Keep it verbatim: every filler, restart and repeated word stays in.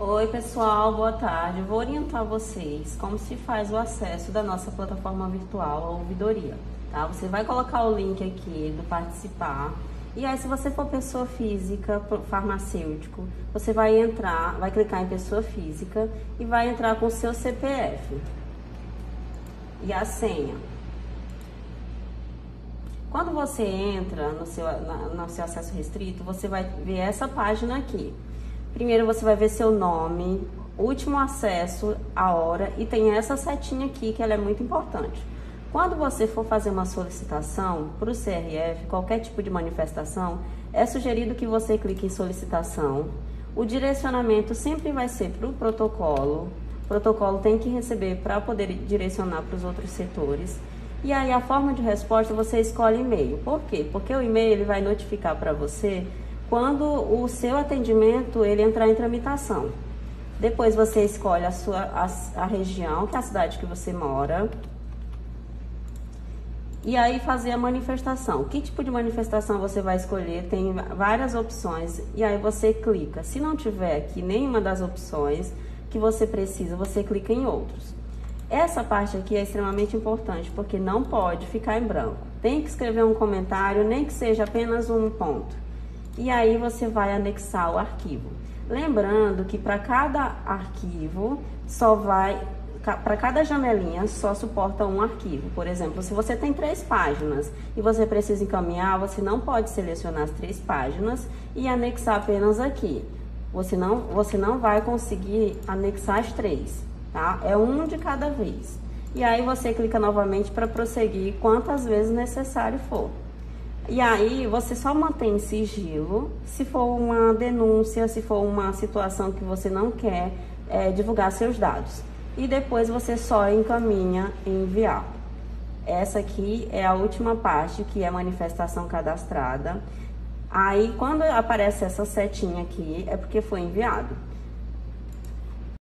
Oi pessoal, boa tarde. Vou orientar vocês como se faz o acesso da nossa plataforma virtual, a ouvidoria, tá? Você vai colocar o link aqui do participar e aí se você for pessoa física, farmacêutico, você vai entrar, vai clicar em pessoa física e vai entrar com o seu C P F e a senha. Quando você entra no seu, na, no seu acesso restrito, você vai ver essa página aqui. Primeiro você vai ver seu nome, último acesso, a hora, e tem essa setinha aqui que ela é muito importante. Quando você for fazer uma solicitação para o C R F, qualquer tipo de manifestação, é sugerido que você clique em solicitação. O direcionamento sempre vai ser para o protocolo. O protocolo tem que receber para poder direcionar para os outros setores. E aí a forma de resposta você escolhe e-mail. Por quê? Porque o e-mail ele vai notificar para você quando o seu atendimento ele entrar em tramitação. Depois você escolhe a sua a, a região, que é a cidade que você mora, e aí fazer a manifestação. Que tipo de manifestação você vai escolher? Tem várias opções e aí você clica. Se não tiver aqui nenhuma das opções que você precisa, você clica em outros. Essa parte aqui é extremamente importante porque não pode ficar em branco. Tem que escrever um comentário, nem que seja apenas um ponto. E aí você vai anexar o arquivo. Lembrando que para cada arquivo só vai, para cada janelinha só suporta um arquivo. Por exemplo, se você tem três páginas e você precisa encaminhar, você não pode selecionar as três páginas e anexar apenas aqui. Você não, você não vai conseguir anexar as três, tá? É um de cada vez. E aí você clica novamente para prosseguir quantas vezes necessário for. E aí você só mantém sigilo se for uma denúncia, se for uma situação que você não quer é, divulgar seus dados. E depois você só encaminha e enviar. Essa aqui é a última parte, que é a manifestação cadastrada. Aí quando aparece essa setinha aqui, é porque foi enviado.